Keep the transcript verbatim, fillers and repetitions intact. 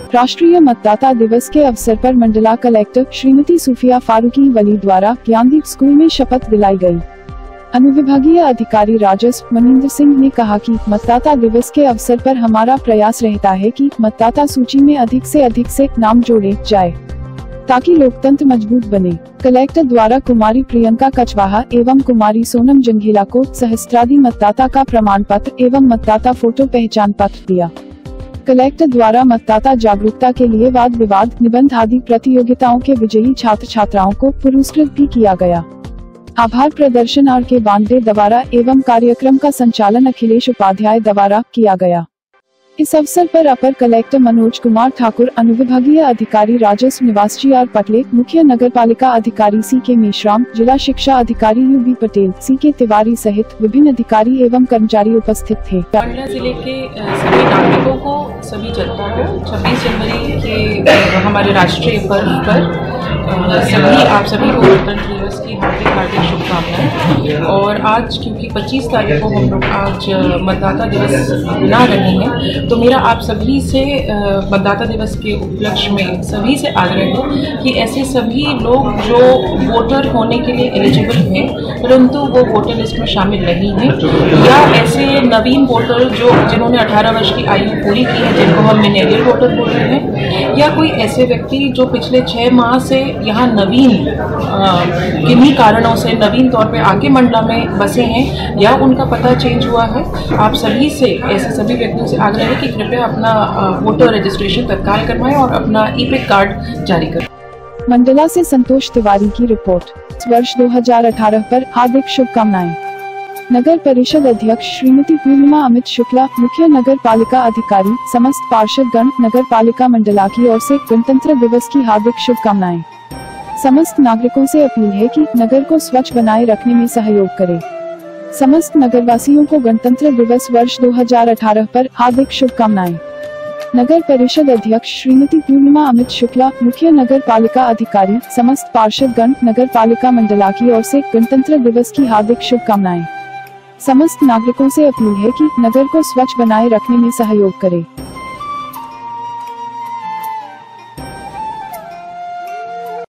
राष्ट्रीय मतदाता दिवस के अवसर पर मंडला कलेक्टर श्रीमती सूफिया फारूकी वली द्वारा ज्ञानदीप स्कूल में शपथ दिलाई गई। अनुविभागीय अधिकारी राजस्व मनिंदर सिंह ने कहा कि मतदाता दिवस के अवसर पर हमारा प्रयास रहता है कि मतदाता सूची में अधिक से अधिक से नाम जोड़े जाए ताकि लोकतंत्र मजबूत बने। कलेक्टर द्वारा कुमारी प्रियंका कचवाहा एवं कुमारी सोनम जंघेला को सहस्त्राधिक मतदाता का प्रमाण पत्र एवं मतदाता फोटो पहचान पत्र दिया। कलेक्टर द्वारा मतदाता जागरूकता के लिए वाद विवाद निबंध आदि प्रतियोगिताओं के विजयी छात्र छात्राओं को पुरस्कृत भी किया गया। आभार प्रदर्शन आर के बानवे द्वारा एवं कार्यक्रम का संचालन अखिलेश उपाध्याय द्वारा किया गया। इस अवसर पर अपर कलेक्टर मनोज कुमार ठाकुर, अनुविभागीय अधिकारी राजस्व निवास जी आर पटले, मुख्य नगर पालिका अधिकारी सी के मेश्राम, जिला शिक्षा अधिकारी यू बी पटेल, सी के तिवारी सहित विभिन्न अधिकारी एवं कर्मचारी उपस्थित थे। मंडला जिले के सभी नागरिकों को, सभी जनता को छब्बीस जनवरी के हमारे राष्ट्रीय पर्व पर सभी आप सभी को गणतंत्र दिवस की हार्दिक हार्दिक शुभकामनाएं। और आज क्योंकि पच्चीस तारीख को हम लोग आज मतदाता दिवस मना रहे हैं, तो मेरा आप सभी से मतदाता दिवस के उपलक्ष्य में सभी से आग्रह है कि ऐसे सभी लोग जो वोटर होने के लिए एलिजिबल हैं परंतु वो वोटर लिस्ट में शामिल नहीं हैं, या ऐसे नवीन वोटर जो जिन्होंने अठारह वर्ष की आयु पूरी की है जिनको हम मिलेनियल वोटर बोल रहे हैं, या कोई ऐसे व्यक्ति जो पिछले छः माह से यहाँ नवीन किन्हीं कारणों से नवीन तौर पे आके मंडला में बसे हैं या उनका पता चेंज हुआ है, आप सभी से ऐसे सभी व्यक्तियों से आग्रह है कि कृपया अपना वोटर रजिस्ट्रेशन तत्काल करवाएं और अपना ई-पिक कार्ड जारी करें। मंडला से संतोष तिवारी की रिपोर्ट। वर्ष दो हज़ार अठारह पर हार्दिक शुभकामनाएं। नगर परिषद अध्यक्ष श्रीमती पूर्णिमा अमित शुक्ला, मुख्य नगर पालिका अधिकारी, समस्त पार्षद गण, नगर पालिका मंडला की ओर से गणतंत्र दिवस की हार्दिक शुभकामनाएं। समस्त नागरिकों से अपील है कि नगर को स्वच्छ बनाए रखने में सहयोग करें। समस्त नगरवासियों को गणतंत्र दिवस वर्ष दो हज़ार अठारह पर हार्दिक शुभकामनाएं। नगर परिषद अध्यक्ष श्रीमती पूर्णिमा अमित शुक्ला, मुख्य नगर पालिका अधिकारी, समस्त पार्षद गण, नगर पालिका मंडला की ओर से गणतंत्र दिवस की हार्दिक शुभकामनाएं। समस्त नागरिकों से अपील है कि नगर को स्वच्छ बनाए रखने में सहयोग करें।